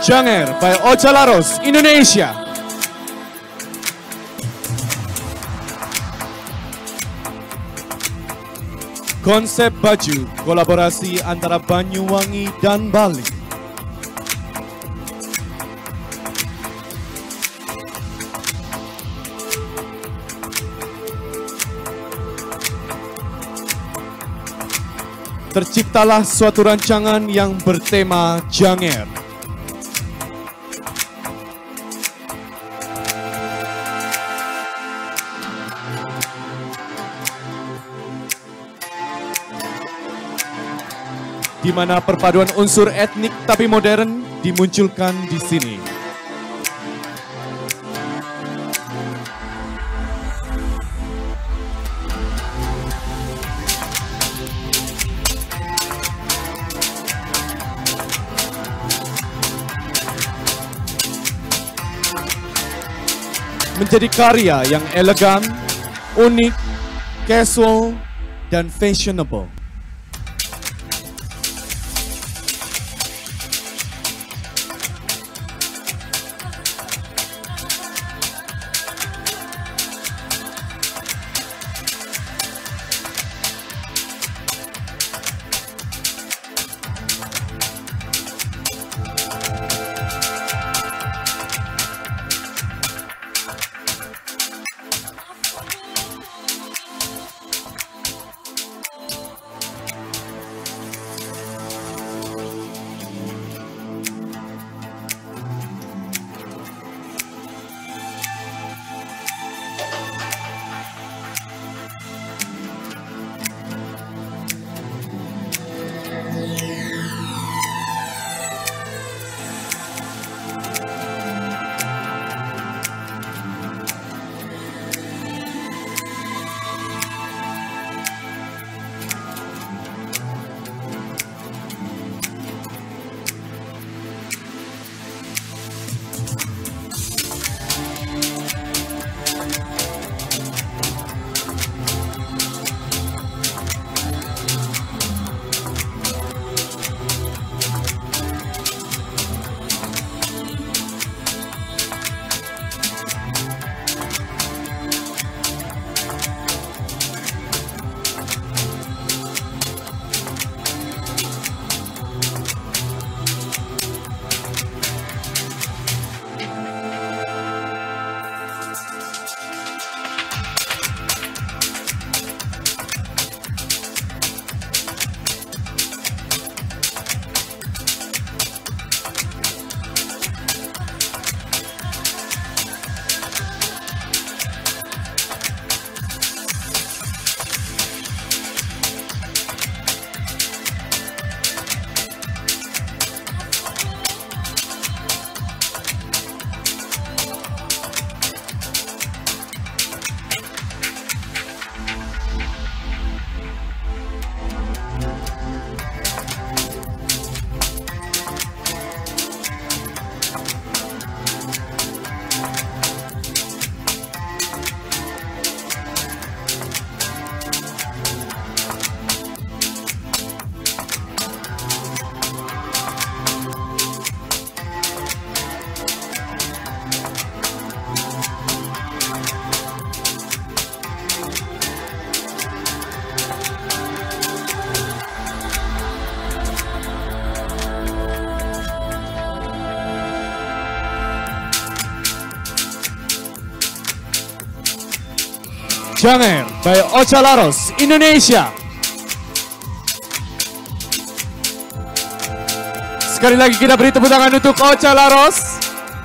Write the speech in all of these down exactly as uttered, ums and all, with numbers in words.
Janger by Ocha Laros, Indonesia. Konsep baju kolaborasi antara Banyuwangi dan Bali. Terciptalah suatu rancangan yang bertema Janger. Di mana perpaduan unsur etnik tapi modern dimunculkan di sini. Menjadi karya yang elegan, unik, casual, dan fashionable. Janger by Ocha Laros, Indonesia. Sekali lagi kita beri tepuk tangan untuk Ocha Laros.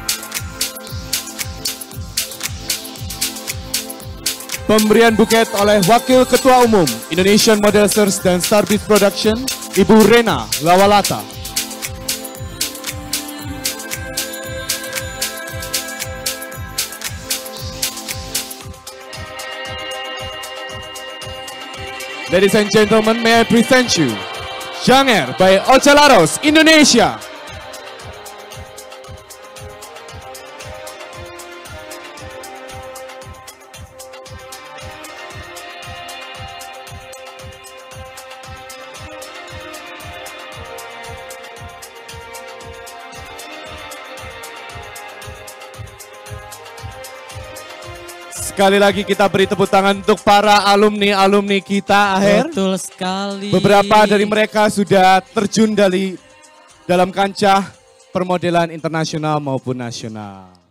Pemberian buket oleh Wakil Ketua Umum Indonesian Model Search dan Starbit Production, Ibu Rena Lawalata. Ladies and gentlemen, may I present you Janger by Ocha Laros, Indonesia. Sekali lagi kita beri tepuk tangan untuk para alumni-alumni kita, Aher. Betul sekali. Beberapa dari mereka sudah terjun dari dalam kancah permodelan internasional maupun nasional.